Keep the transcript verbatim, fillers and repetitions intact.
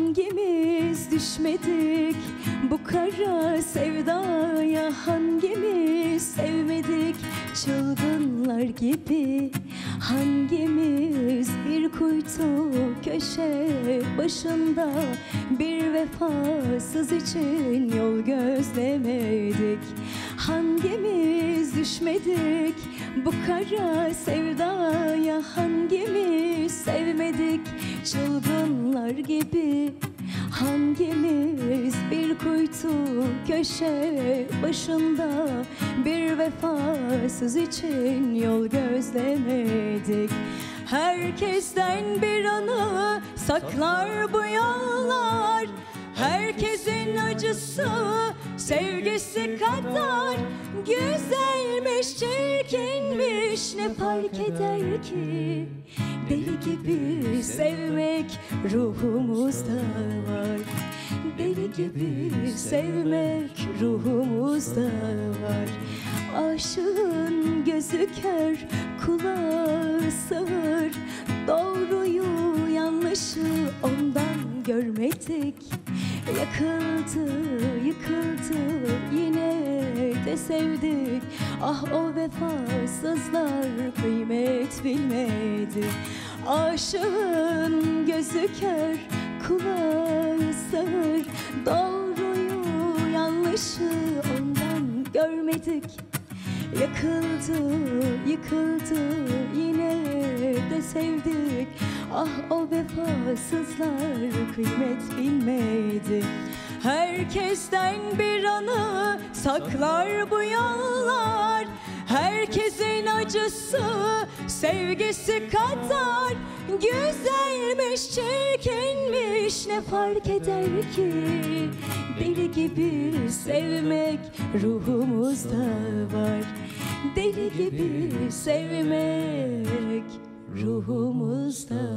Hangimiz düşmedik bu kara sevdaya? Hangimiz sevmedik çılgınlar gibi? Hangimiz bir kuytu köşe başında bir vefasız için yol gözlemedik? Hangimiz düşmedik bu kara sevdaya? Hangimiz sevmedik çılgınlar gibi? Hangimiz bir kuytu köşe başında bir vefasız için yol gözlemedik? Herkesten bir anı saklar bu yollar. Herkesin acısı sevgisi kadar güzelmiş, çirkinmiş, ne fark eder ki? Deli gibi sevmek ruhumuzda var. Deli gibi sevmek ruhumuzda var. Aşığın gözü kör, kulağı sağır. Doğruyu yanlışı ondan görmedik. Yakıldı, yıkıldı, yine de sevdik. Ah, o vefasızlar kıymet bilmedi. Aşığın gözü kör, kulağı sağır. Doğruyu yanlışı ondan görmedik. Yakıldı, yıkıldı, yine de sevdik. Ah, o vefasızlar kıymet bilmedi. Herkesten bir anı saklar bu yollar. Herkesin acısı sevgisi kadar güzelmiş, çirkinmiş, ne fark eder ki? Deli gibi sevmek ruhumuzda var. Deli gibi sevmek ruhumuzda